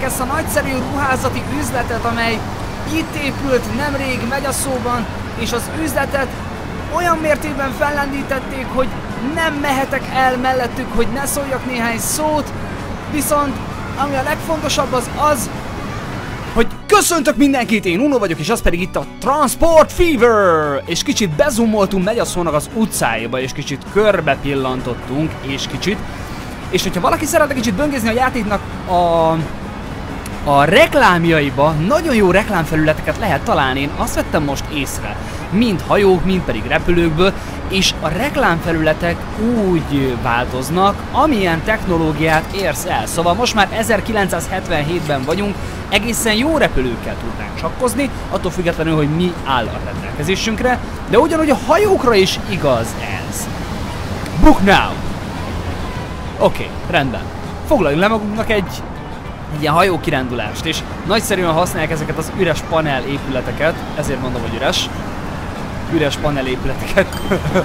megnéznétek ezt a nagyszerű ruházati üzletet, amely itt épült nemrég Megyaszóban, és az üzletet olyan mértékben fellendítették, hogy nem mehetek el mellettük, hogy ne szóljak néhány szót, viszont ami a legfontosabb az, hogy köszöntök mindenkit, én Uno vagyok, és az pedig itt a Transport Fever! És kicsit bezumoltunk Megyaszónak az utcájába, és kicsit körbe pillantottunk, és hogyha valaki szeretne kicsit böngézni a játéknak a reklámjaiba, nagyon jó reklámfelületeket lehet találni, én azt vettem most észre, mind hajók, mind pedig repülőkből, és a reklámfelületek úgy változnak, amilyen technológiát érsz el. Szóval most már 1977-ben vagyunk, egészen jó repülőkkel tudnánk csapkozni, attól függetlenül, hogy mi áll a rendelkezésünkre, de ugyanúgy a hajókra is igaz ez. Book now! Oké, rendben. Foglaljunk le magunknak egy ilyen hajó kirándulást, és nagyszerűen használják ezeket az üres panel épületeket, ezért mondom, hogy üres panel épületeket.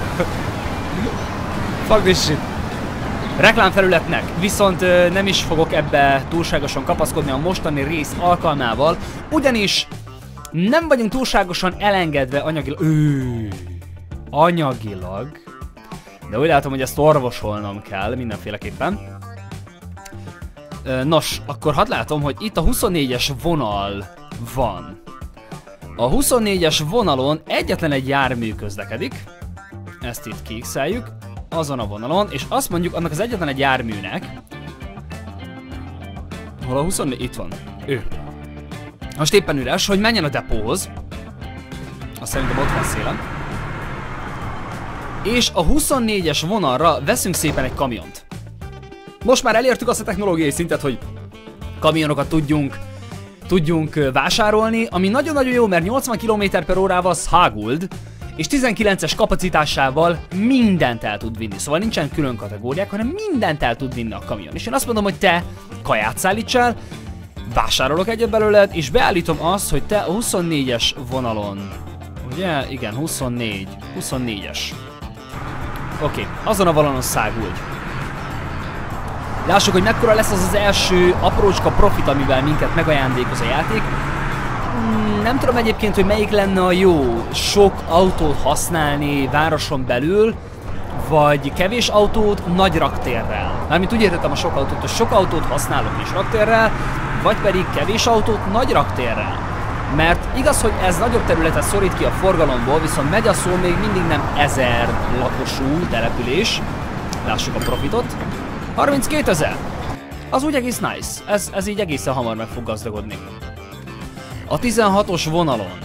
Fuck this shit. Reklámfelületnek, viszont nem is fogok ebbe túlságosan kapaszkodni a mostani rész alkalmával, ugyanis nem vagyunk túlságosan elengedve anyagilag, de úgy látom, hogy ezt orvosolnom kell mindenféleképpen. Nos, akkor hadd látom, hogy itt a 24-es vonal van. A 24-es vonalon egyetlen egy jármű közlekedik. Ezt itt kiixeljük. Azon a vonalon, és azt mondjuk annak az egyetlen egy járműnek. Hol a 24? Itt van. Ő. Most éppen üres, hogy menjen a depóhoz. Azt szerintem ott van szélen. És a 24-es vonalra veszünk szépen egy kamiont. Most már elértük azt a technológiai szintet, hogy kamionokat tudjunk vásárolni, ami nagyon-nagyon jó, mert 80 km/h száguld, és 19-es kapacitásával mindent el tud vinni. Szóval nincsen külön kategóriák, hanem mindent el tud vinni a kamion. És én azt mondom, hogy te kaját szállítsál, vásárolok egyet belőled, és beállítom azt, hogy te a 24-es vonalon, ugye? Igen, 24-es. Oké, azon a vonalon száguld. Lássuk, hogy mekkora lesz az első aprócska profit, amivel minket megajándékoz a játék. Nem tudom egyébként, hogy melyik lenne a jó, sok autót használni városon belül, vagy kevés autót nagy raktérrel. Mármint úgy értettem a sok autót, hogy sok autót használok is raktérrel, vagy pedig kevés autót nagy raktérrel. Mert igaz, hogy ez nagyobb területet szorít ki a forgalomból, viszont Megyaszó még mindig nem 1000 lakosú település. Lássuk a profitot. 32 000! Az úgy egész nice. Ez így egészen hamar meg fog gazdagodni. A 16-os vonalon.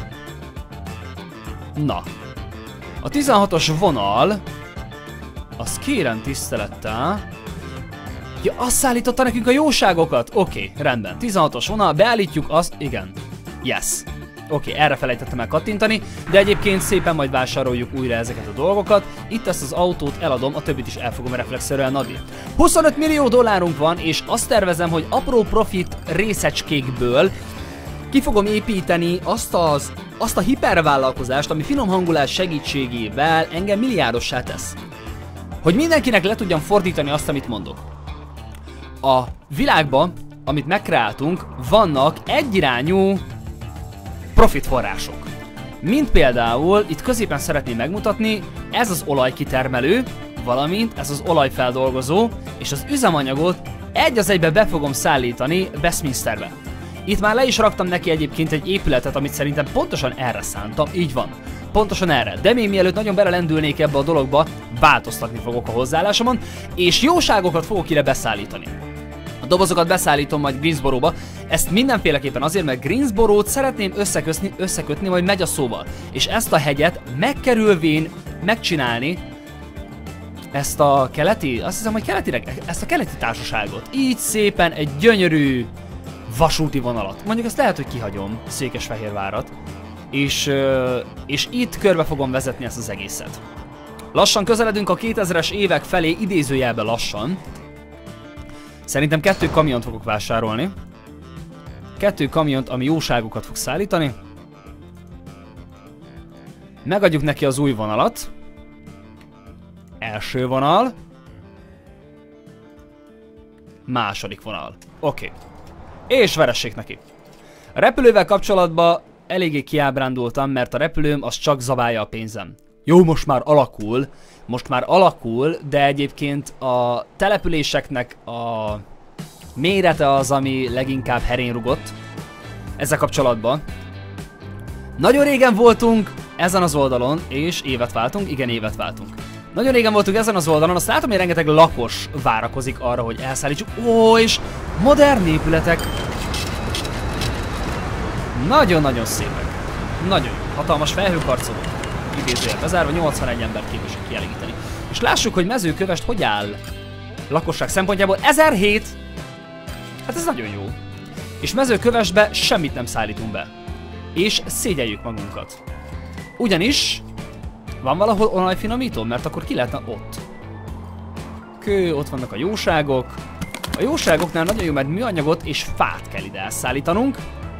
Na. A 16-os vonal. Az kérem tisztelettel. Ja, azt szállította nekünk a jóságokat. Oké, rendben. 16-os vonal, beállítjuk azt. Igen. Yes. Oké, erre felejtettem el kattintani, de egyébként szépen majd vásároljuk újra ezeket a dolgokat. Itt ezt az autót eladom, a többit is el fogom reflexzerűen adni. 25 millió dollárunk van, és azt tervezem, hogy apró profit részecskékből ki fogom építeni azt a hipervállalkozást, ami finom hangulás segítségével engem milliárdossá tesz. Hogy mindenkinek le tudjam fordítani azt, amit mondok. A világban, amit megkreáltunk, vannak egyirányú profitforrások. Mint például, itt középen szeretném megmutatni, ez az olajkitermelő, valamint ez az olajfeldolgozó, és az üzemanyagot egy az egybe be fogom szállítani Westminsterbe. Itt már le is raktam neki egyébként egy épületet, amit szerintem pontosan erre szántam, így van. Pontosan erre, de még mielőtt nagyon belelendülnék ebbe a dologba, változtatni fogok a hozzáállásomon, és jóságokat fogok ide beszállítani. A dobozokat beszállítom majd Greensboro-ba, ezt mindenféleképpen azért, mert Greensboro-t szeretném összekötni majd Megyaszóval. És ezt a hegyet megkerülvén megcsinálni, ezt a keleti, azt hiszem, hogy ezt a keleti társaságot. Így szépen egy gyönyörű vasúti vonalat. Mondjuk ezt lehet, hogy kihagyom, Székesfehérvárat. És itt körbe fogom vezetni ezt az egészet. Lassan közeledünk a 2000-es évek felé, idézőjelben lassan. Szerintem 2 kamiont fogok vásárolni. 2 kamiont, ami jóságokat fog szállítani. Megadjuk neki az új vonalat. Első vonal. Második vonal. Oké. És veressék neki. A repülővel kapcsolatban eléggé kiábrándultam, mert a repülőm az csak zabálja a pénzem. Jó, most már alakul, de egyébként a településeknek a mérete az, ami leginkább herén rugott ezzel kapcsolatban. Nagyon régen voltunk ezen az oldalon, és évet váltunk, igen, évet váltunk. Nagyon régen voltunk ezen az oldalon, azt látom, hogy rengeteg lakos várakozik arra, hogy elszállítsuk. Ó, és modern épületek. Nagyon-nagyon szépek. Nagyon jó. Hatalmas felhőkarcoló. Idézőjel bezárva, 81 embert képesek kielégíteni. És lássuk, hogy Mezőkövesd hogy áll lakosság szempontjából. 1007! Hát ez nagyon jó. És Mezőkövesdbe semmit nem szállítunk be. És szégyeljük magunkat. Ugyanis van valahol olajfinomító? Mert akkor ki lehetne ott. Kő, ott vannak a jóságok. A jóságoknál nagyon jó, mert műanyagot és fát kell ide elszállítanunk.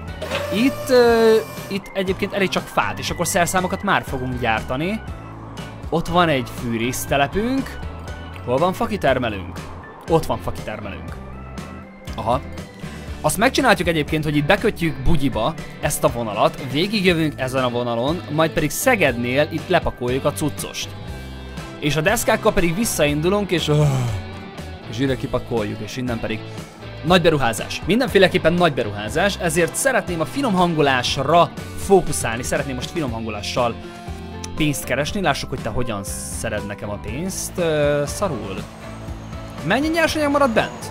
Itt egyébként elég csak fát, és akkor szerszámokat már fogunk gyártani. Ott van egy fűrésztelepünk. Hol van fakitermelőnk? Ott van fakitermelőnk. Aha. Azt megcsináljuk egyébként, hogy itt bekötjük Bugyiba ezt a vonalat, végigjövünk ezen a vonalon, majd pedig Szegednél itt lepakoljuk a cuccost. És a deszkákkal pedig visszaindulunk, és ide kipakoljuk, és innen pedig nagy beruházás. Mindenféleképpen nagy beruházás, ezért szeretném a finom hangolásra fókuszálni, szeretném most finom hangolással pénzt keresni. Lássuk, hogy te hogyan szeded nekem a pénzt. Szarul. Mennyi nyersanyag maradt bent?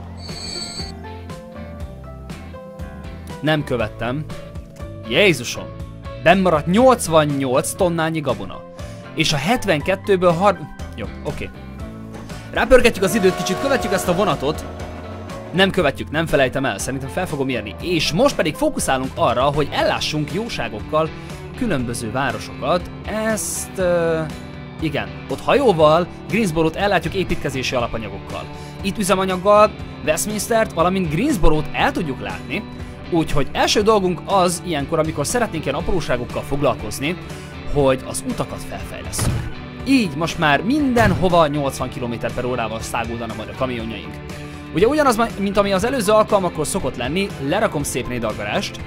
Nem követtem. Jézusom! Benn maradt 88 tonnányi gabona. És a 72-ből Jó, oké. Rápörgetjük az időt, kicsit követjük ezt a vonatot. Nem követjük, nem felejtem el, szerintem fel fogom érni. És most pedig fókuszálunk arra, hogy ellássunk jóságokkal különböző városokat. Ezt... igen, ott hajóval Greensboro-t ellátjuk építkezési alapanyagokkal. Itt üzemanyaggal Westminstert, valamint Greensboro-t el tudjuk látni. Úgyhogy első dolgunk az ilyenkor, amikor szeretnénk ilyen apróságokkal foglalkozni, hogy az utakat felfejlesszük. Így most már mindenhova 80 km/h-val száguldanak majd a kamionjaink. Ugye ugyanaz, mint ami az előző alkalmakkor szokott lenni, lerakom szép nédalgarást.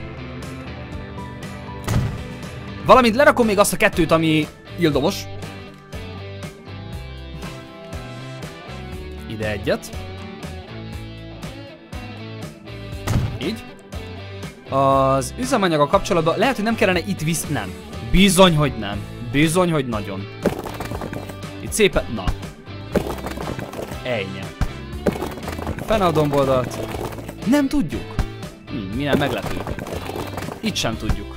Valamint lerakom még azt a kettőt, ami ildomos. Ide egyet. Így. Az üzemanyaggal kapcsolatban lehet, hogy nem kellene itt nem. Bizony, hogy nem. Bizony, hogy nagyon. Itt szépen... Na. Ennyi. Fenn a domboldalt. Nem tudjuk. Milyen meglepő. Itt sem tudjuk.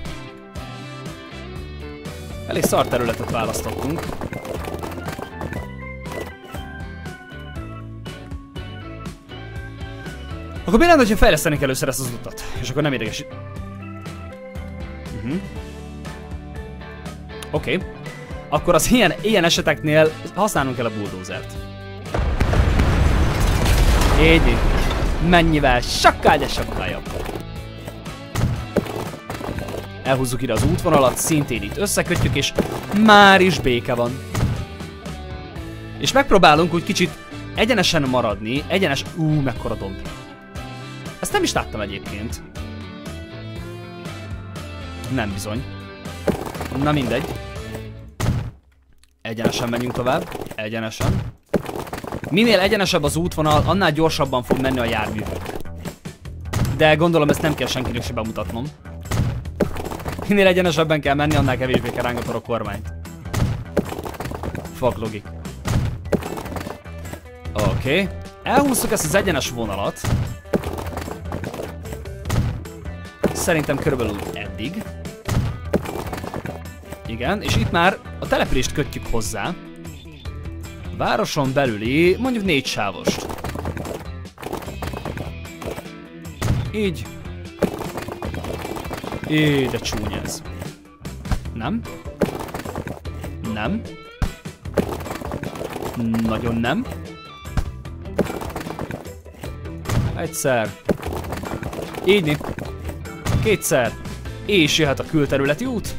Elég szar területet választottunk. Akkor mi lenne, hogyha fejlesztenék először ezt az utat? És akkor nem idegesít. Oké. Akkor az ilyen eseteknél használnunk kell a bulldozert. Így. Mennyivel sokkal, de sokkal jobb. Elhúzzuk ide az útvonalat, szintén itt összekötjük, és már is béke van. És megpróbálunk úgy kicsit egyenesen maradni, mekkora domb. Ezt nem is láttam egyébként. Nem bizony. Na mindegy. Egyenesen menjünk tovább. Egyenesen. Minél egyenesebb az útvonal, annál gyorsabban fog menni a járművünk. De gondolom ezt nem kell senkinek se bemutatnom. Minél egyenesebben kell menni, annál kevésbé kell rángatni a kormányt. Fuck logik. Oké. Elhúztuk ezt az egyenes vonalat. Szerintem körülbelül eddig. Igen, és itt már a települést kötjük hozzá. Városon belüli, mondjuk 4 sávost. Így. De csúnya ez. Nem? Nem? Nagyon nem. Egyszer. Így. Kétszer. És jöhet a külterületi út.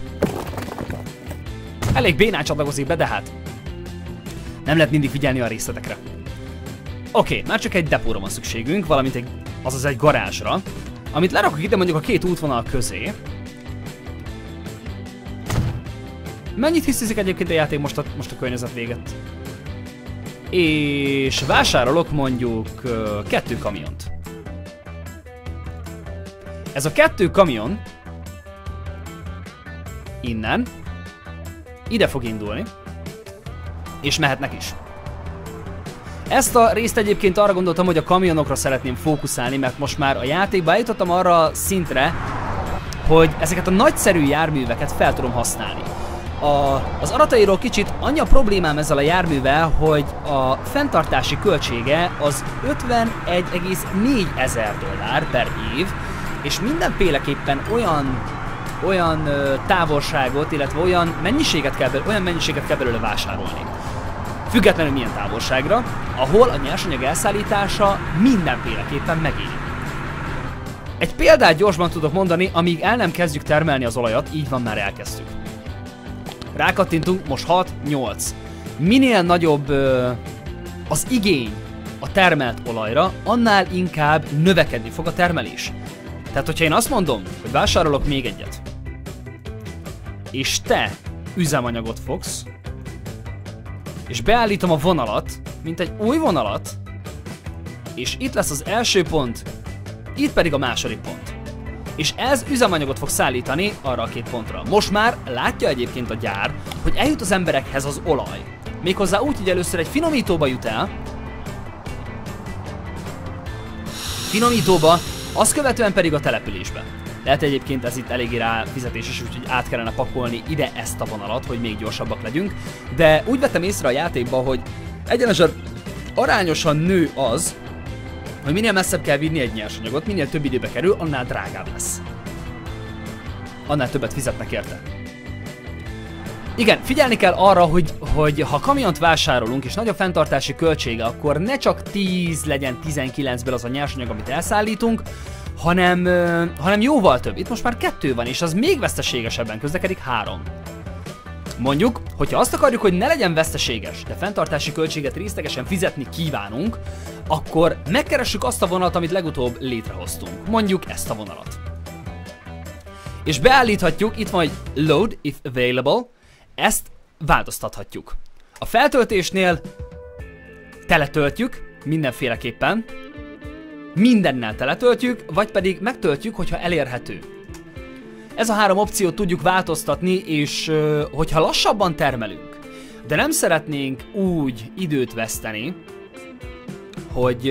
Elég bénán csatlakozik be, de hát nem lehet mindig figyelni a részletekre. Oké, már csak egy depóra van szükségünk, valamint egy garázsra. amit lerakok ide mondjuk a két útvonal közé. Mennyit hisztizik egyébként a játék most a környezet véget? És vásárolok mondjuk 2 kamiont. Ez a 2 kamion innen ide fog indulni, és mehetnek is. Ezt a részt egyébként arra gondoltam, hogy a kamionokra szeretném fókuszálni, mert most már a játékba eljutottam arra szintre, hogy ezeket a nagyszerű járműveket fel tudom használni. Az adatairól kicsit annyi a problémám ezzel a járművel, hogy a fenntartási költsége az $51,4 ezer per év, és mindenféleképpen olyan távolságot, illetve olyan mennyiséget kell belőle vásárolni. Függetlenül milyen távolságra, ahol a nyersanyag elszállítása mindenféleképpen megéri. Egy példát gyorsban tudok mondani, amíg el nem kezdjük termelni az olajat, így van, már elkezdtük. Rákattintunk, most 6-8. Minél nagyobb az igény a termelt olajra, annál inkább növekedni fog a termelés. Tehát, hogyha én azt mondom, hogy vásárolok még egyet, és te üzemanyagot fogsz, és beállítom a vonalat, mint egy új vonalat, és itt lesz az első pont, itt pedig a második pont. És ez üzemanyagot fog szállítani arra a 2 pontra. Most már látja egyébként a gyár, hogy eljut az emberekhez az olaj. Méghozzá úgy, hogy először egy finomítóba jut el, azt követően pedig a településbe. Lehet egyébként ez itt eléggé rá fizetéses, úgyhogy át kellene pakolni ide ezt a vonalat, hogy még gyorsabbak legyünk. De úgy vettem észre a játékban, hogy egyenesen arányosan nő az, hogy minél messzebb kell vinni egy nyersanyagot, minél több időbe kerül, annál drágább lesz. Annál többet fizetnek érte. Igen, figyelni kell arra, hogy ha kamiont vásárolunk és nagy a fenntartási költsége, akkor ne csak 10 legyen 19-ből az a nyersanyag, amit elszállítunk, hanem jóval több. Itt most már 2 van, és az még veszteségesebben közlekedik 3. Mondjuk, hogyha azt akarjuk, hogy ne legyen veszteséges, de fenntartási költséget részlegesen fizetni kívánunk, akkor megkeressük azt a vonalat, amit legutóbb létrehoztunk. Mondjuk ezt a vonalat. És beállíthatjuk, itt van egy load if available, ezt változtathatjuk. A feltöltésnél teletöltjük mindenféleképpen, mindennel teletöltjük, vagy pedig megtöltjük, hogyha elérhető. Ez a 3 opciót tudjuk változtatni, és hogyha lassabban termelünk, de nem szeretnénk úgy időt veszteni, hogy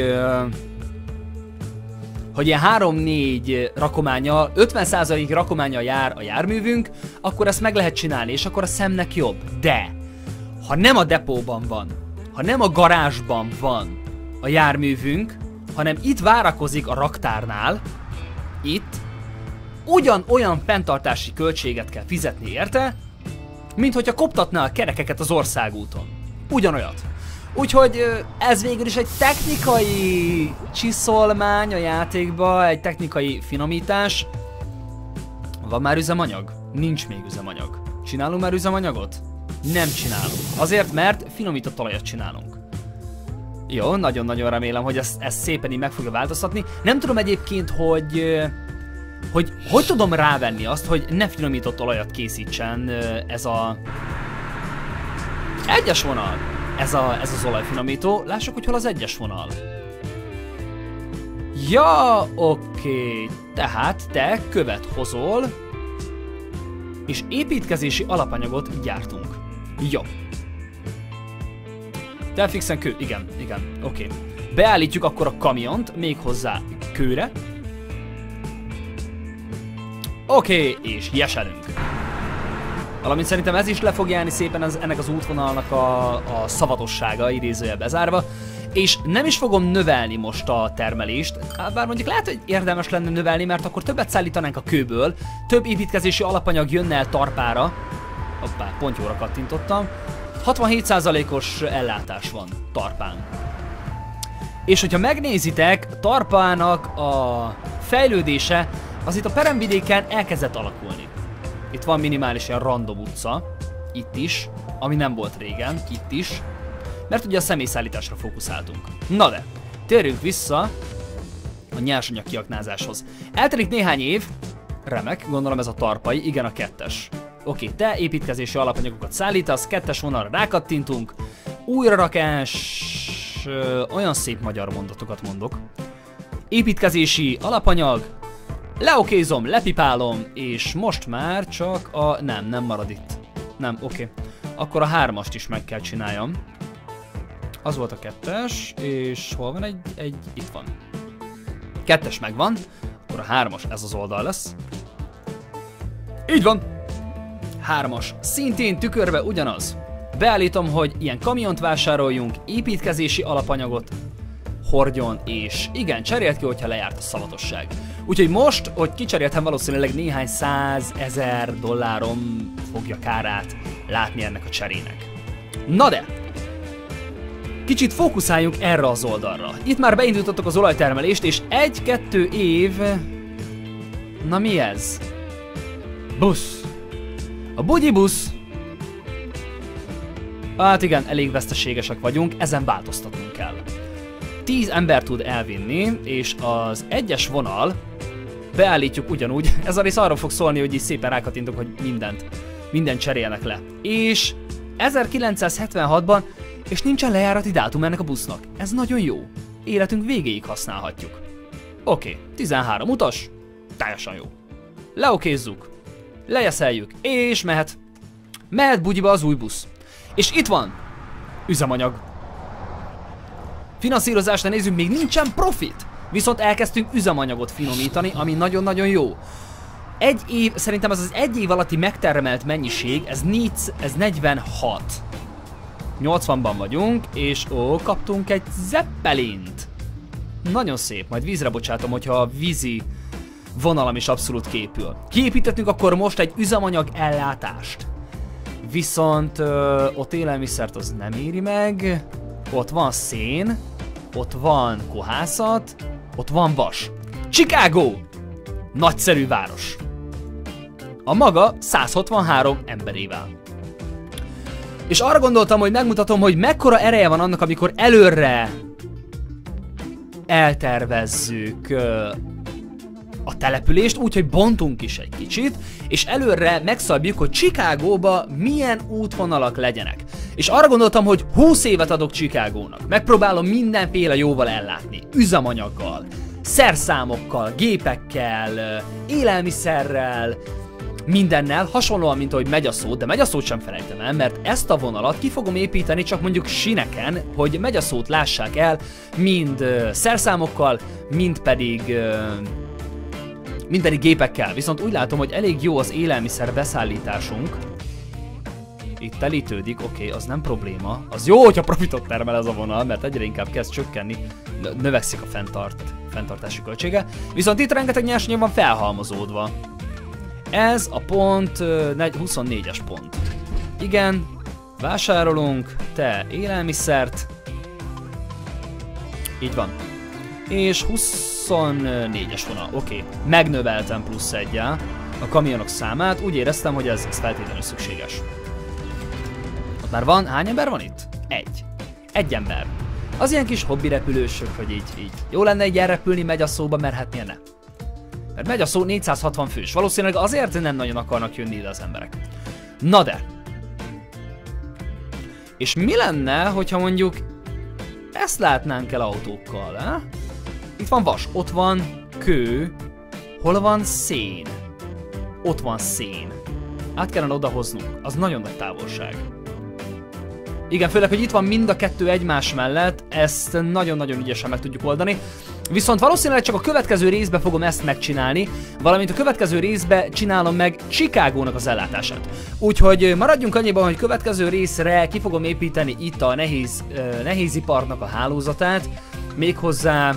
ilyen 3-4 rakománnyal, 50% rakománnyal jár a járművünk, akkor ezt meg lehet csinálni, és akkor a szemnek jobb. De, ha nem a depóban van, ha nem a garázsban van a járművünk, hanem itt várakozik a raktárnál, itt ugyanolyan fenntartási költséget kell fizetni érte, mint hogyha koptatná a kerekeket az országúton. Ugyanolyat. Úgyhogy ez végül is egy technikai csiszolmány a játékba, egy technikai finomítás. Van már üzemanyag? Nincs még üzemanyag. Csinálunk már üzemanyagot? Nem csinálunk. Azért, mert finomított olajat csinálunk. Jó, nagyon-nagyon remélem, hogy ezt szépen így meg fogja változtatni. Nem tudom egyébként, hogy tudom rávenni azt, hogy ne finomított olajat készítsen ez a egyes vonal. Ez az olajfinomító. Lássuk, hogy hol az egyes vonal. Ja, oké. Tehát te követ hozol, és építkezési alapanyagot gyártunk. Jó. Telfixen kő, igen, oké. Beállítjuk akkor a kamiont, még hozzá kőre. Oké, és jeselünk. Valamint szerintem ez is le fog járni szépen ennek az útvonalnak a szavatossága, idézőjel bezárva. És nem is fogom növelni most a termelést, bár mondjuk lehet, hogy érdemes lenne növelni, mert akkor többet szállítanánk a kőből, több építkezési alapanyag jönne el Tarpára. Hoppá, pont jóra kattintottam. 67%-os ellátás van Tarpán. És hogyha megnézitek, Tarpának a fejlődése az itt a peremvidéken elkezdett alakulni. Itt van minimális ilyen random utca, itt is, ami nem volt régen, itt is, mert ugye a személyszállításra fókuszáltunk. Na de, térjünk vissza a nyersanyag kiaknázáshoz. Eltelik néhány év, remek, gondolom ez a tarpai, igen a 2-es. Oké, te építkezési alapanyagokat szállítasz, 2-es vonalra rákattintunk, újrarakás, olyan szép magyar mondatokat mondok. Építkezési alapanyag, leokézom, lepipálom, és most már csak a... Nem marad itt. Nem, oké. Akkor a 3-ast is meg kell csináljam. Az volt a 2-es, és hol van egy... Itt van. 2-es megvan, akkor a 3-as ez az oldal lesz. Így van! 3-as szintén tükörbe ugyanaz. Beállítom, hogy ilyen kamiont vásároljunk, építkezési alapanyagot hordjon, és igen, cserélt ki, hogyha lejárt a szavatosság. Úgyhogy most, hogy kicseréltem, valószínűleg néhány 100 000 dollárom fogja kárát látni ennek a cserének. Na de! Kicsit fókuszáljunk erre az oldalra. Itt már beindítottuk az olajtermelést, és 1-2 év... Na mi ez? Busz. A bugyi busz. Hát igen, elég veszteségesek vagyunk, ezen változtatnunk kell. 10 ember tud elvinni, és az 1-es vonal beállítjuk ugyanúgy. Ez a rész arról fog szólni, hogy így szépen rákattintok, hogy mindent cserélnek le. És 1976-ban, és nincsen lejárati dátum ennek a busznak. Ez nagyon jó. Életünk végéig használhatjuk. Oké, 13 utas, teljesen jó. Leokézzuk, lejeszeljük, és mehet. Mehet bugyiba az új busz. És itt van üzemanyag. Finanszírozásra nézzük, még nincsen profit. Viszont elkezdtünk üzemanyagot finomítani, ami nagyon-nagyon jó. Szerintem ez az 1 év alatti megtermelt mennyiség, ez 46. 80-ban vagyunk, és kaptunk egy zeppelint. Nagyon szép, majd vízre bocsátom, hogyha a vízi vonalam is abszolút képül. Kiépítettünk akkor most egy üzemanyag ellátást. Viszont ott élelmiszert az nem éri meg, ott van szén, ott van kohászat, ott van vas. Chicago! Nagyszerű város. A maga 163 emberével. És arra gondoltam, hogy megmutatom, hogy mekkora ereje van annak, amikor előre eltervezzük a települést, úgyhogy bontunk is egy kicsit, és előre megszabjuk, hogy Chicagóba milyen útvonalak legyenek. És arra gondoltam, hogy 20 évet adok Chicagónak. Megpróbálom mindenféle jóval ellátni. Üzemanyaggal, szerszámokkal, gépekkel, élelmiszerrel, mindennel, hasonlóan, mint ahogy Megyaszót, de Megyaszót sem felejtem el, mert ezt a vonalat ki fogom építeni csak mondjuk sineken, hogy Megyaszót lássák el, mind szerszámokkal, mind pedig gépekkel. Viszont úgy látom, hogy elég jó az élelmiszer beszállításunk. Itt telítődik, oké, az nem probléma. Az jó, hogyha profitot termel ez a vonal, mert egyre inkább kezd csökkenni, növekszik a fenntartási költsége. Viszont itt rengeteg nyersanyag van felhalmozódva. Ez a pont 24-es pont. Igen, vásárolunk, te élelmiszert. Így van. És 24-es vonal, oké. Megnöveltem plusz 1-jel a kamionok számát, úgy éreztem, hogy ez feltétlenül szükséges. Ott már van, hány ember van itt? Egy ember. Az ilyen kis hobbi repülősök, hogy így jó lenne így elrepülni Megyaszóba, mert hát miért ne? Mert Megyaszó 460 fős, valószínűleg azért nem nagyon akarnak jönni ide az emberek. Na de! És mi lenne, hogyha mondjuk ezt látnánk el autókkal, eh? Itt van vas, ott van kő, hol van szén? Ott van szén. Át kellene odahoznunk, az nagyon nagy távolság. Igen, főleg, hogy itt van mind a kettő egymás mellett, ezt nagyon-nagyon ügyesen meg tudjuk oldani. Viszont valószínűleg csak a következő részbe fogom ezt megcsinálni, valamint a következő részbe csinálom meg Chicagónak az ellátását. Úgyhogy maradjunk annyiban, hogy következő részre ki fogom építeni itt a nehéziparnak a hálózatát, méghozzá...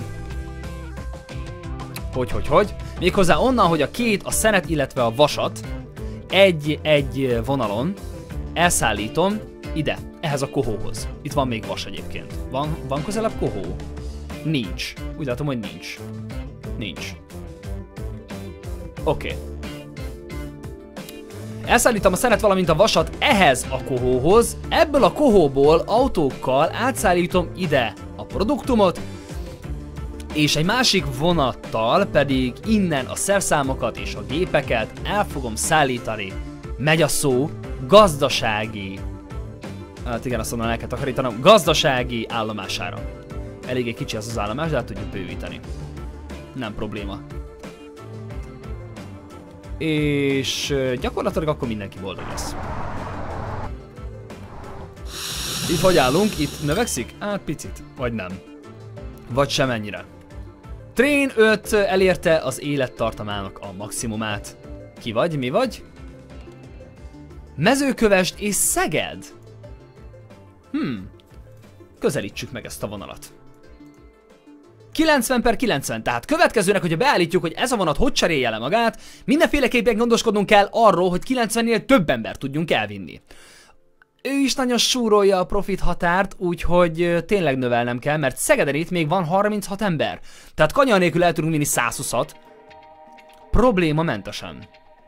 Méghozzá onnan, hogy a szenet, illetve a vasat egy vonalon elszállítom ide, ehhez a kohóhoz. Itt van még vas egyébként. Van közelebb kohó? Nincs. Úgy látom, hogy nincs. Oké. Elszállítom a szenet, valamint a vasat ehhez a kohóhoz. Ebből a kohóból autókkal átszállítom ide a produktumot. És egy másik vonattal pedig innen a szerszámokat és a gépeket el fogom szállítani. Megy a szó gazdasági... Hát igen, azt mondom, el kell takarítanom. Gazdasági állomására. Eléggé kicsi az állomás, de hát tudjuk bővíteni. Nem probléma. És gyakorlatilag akkor mindenki boldog lesz. Itt hogy állunk? Itt növekszik? Hát picit. Vagy nem. Vagy semennyire. Train 5 elérte az élettartamának a maximumát. Ki vagy? Mi vagy? Mezőkövesd és Szeged? Közelítsük meg ezt a vonalat. 90/90, tehát következőnek, hogyha beállítjuk, hogy ez a vonat hogy cserélje le magát, mindenféleképpen gondoskodnunk kell arról, hogy 90-nél több embert tudjunk elvinni. Ő is nagyon súrolja a profit határt, úgyhogy tényleg növelnem kell, mert Szegeden itt még van 36 ember. Tehát kanyar nélkül el tudunk vinni 120-at. Problémamentesen.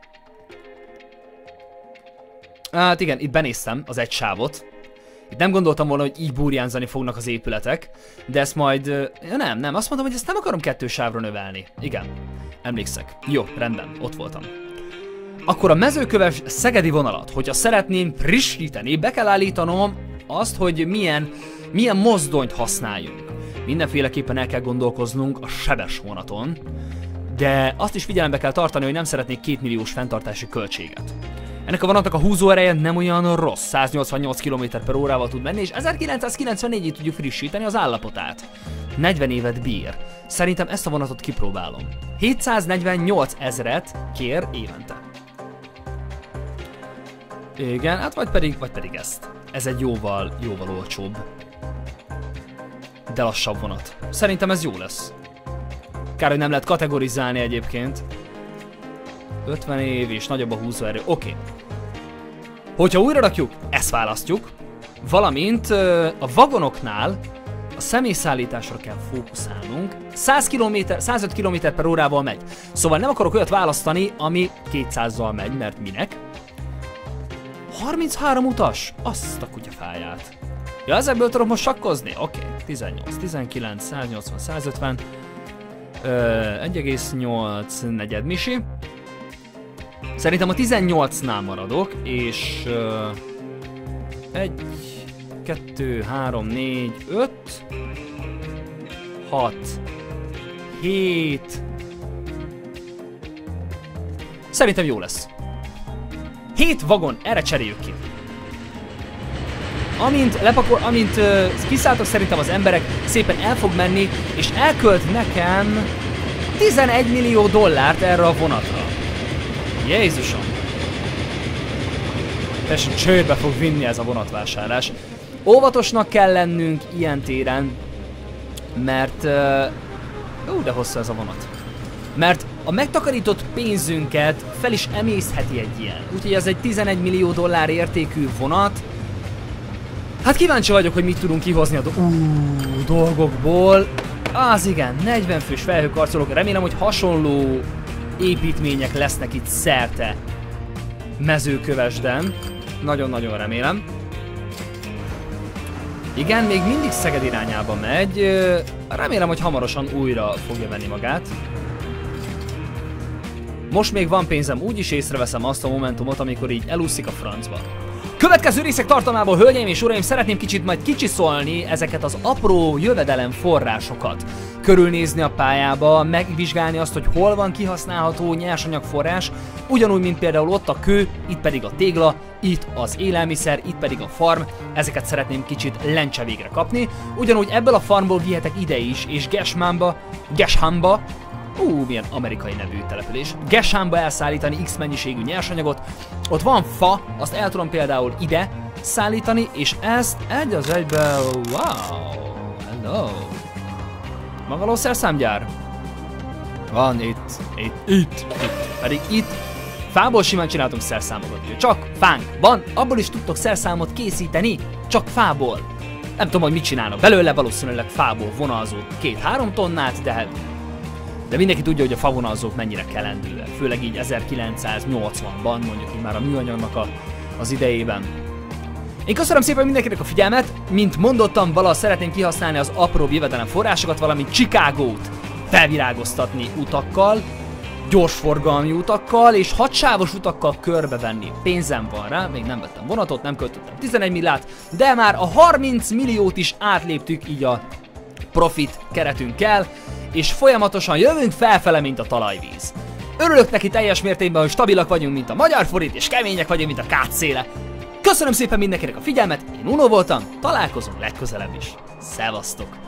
Hát igen, itt benéztem az egy sávot. Itt nem gondoltam volna, hogy így burjánzani fognak az épületek, de ezt majd... Nem, azt mondom, hogy ezt nem akarom 2 sávra növelni. Igen, emlékszek. Jó, rendben, ott voltam. Akkor a mezőköves szegedi vonalat, hogyha szeretném frissíteni, be kell állítanom azt, hogy milyen mozdonyt használjunk. Mindenféleképpen el kell gondolkoznunk a sebes vonaton, de azt is figyelembe kell tartani, hogy nem szeretnék 2 milliós fenntartási költséget. Ennek a vonatnak a húzóereje nem olyan rossz, 188 km/h-val tud menni, és 1994-ig tudjuk frissíteni az állapotát. 40 évet bír. Szerintem ezt a vonatot kipróbálom. 748 000 kér évente. Igen, hát vagy pedig ezt. Ez egy jóval olcsóbb. De lassabb vonat. Szerintem ez jó lesz. Kár, hogy nem lehet kategorizálni egyébként. 50 év és nagyobb a húzóerő. Oké. Hogyha újra rakjuk, ezt választjuk. Valamint a vagonoknál a személyszállításra kell fókuszálnunk. 105 km/h megy. Szóval nem akarok olyat választani, ami 200-zal megy, mert minek? 33 utas? Azt a kutyafáját. Ja, ezekből tudom most sakkozni? Oké. 18, 19, 180, 150. 1,8 negyed misi. Szerintem a 18-nál maradok, és 1, 2, 3, 4, 5, 6, 7. Szerintem jó lesz. 7 vagon, erre cseréljük ki. Amint kiszálltok, szerintem az emberek szépen el fog menni, és elkölt nekem 11 millió dollárt erre a vonatra. Jézusom! Teljesen csődbe fog vinni ez a vonatvásárlás. Óvatosnak kell lennünk ilyen téren, mert... de hosszú ez a vonat. Mert a megtakarított pénzünket fel is emészheti egy ilyen. Úgyhogy ez egy 11 millió dollár értékű vonat. Hát kíváncsi vagyok, hogy mit tudunk kihozni a dolgokból. Az igen, 40 fős felhőkarcolók. Remélem, hogy hasonló építmények lesznek itt szerte Mezőkövesden. Nagyon-nagyon remélem. Igen, még mindig Szeged irányába megy. Remélem, hogy hamarosan újra fogja venni magát. Most még van pénzem, úgyis észreveszem azt a momentumot, amikor így elúszik a francba. Következő részek tartalmából, hölgyeim és uraim, szeretném kicsit majd kicsiszolni ezeket az apró jövedelem forrásokat. Körülnézni a pályába, megvizsgálni azt, hogy hol van kihasználható nyersanyagforrás, ugyanúgy, mint például ott a kő, itt pedig a tégla, itt az élelmiszer, itt pedig a farm, ezeket szeretném kicsit lencse végre kapni. Ugyanúgy ebből a farmból vihetek ide is, és Geshamba, milyen amerikai nevű település. Geshamba elszállítani X mennyiségű nyersanyagot. Ott van fa, azt el tudom például ide szállítani, és ezt egy az egybe... Wow! Hello! Maga való szerszámgyár? Van itt. Pedig itt fából simán csináltunk szerszámokat. Csak fánk van, abból is tudtok szerszámot készíteni, csak fából. Nem tudom, hogy mit csinálnak belőle, valószínűleg fából vonalzók 2-3 tonnát, de mindenki tudja, hogy a favonalzók mennyire kelendőek, főleg így 1980-ban, mondjuk így már a műanyagnak az idejében. Én köszönöm szépen mindenkinek a figyelmet, mint mondottam, valahogy szeretném kihasználni az apróbb jövedelem forrásokat, valamint Chicagót felvirágoztatni utakkal, gyorsforgalmi utakkal és 6 sávos utakkal körbevenni. Pénzem van rá, még nem vettem vonatot, nem költöttem 11 millát, de már a 30 milliót is átléptük így a profit keretünkkel, és folyamatosan jövünk felfele, mint a talajvíz. Örülök neki teljes mértékben, hogy stabilak vagyunk, mint a magyar forint, és kemények vagyunk, mint a kátszéle. Köszönöm szépen mindenkinek a figyelmet, én Uno voltam, találkozunk legközelebb is. Szevasztok!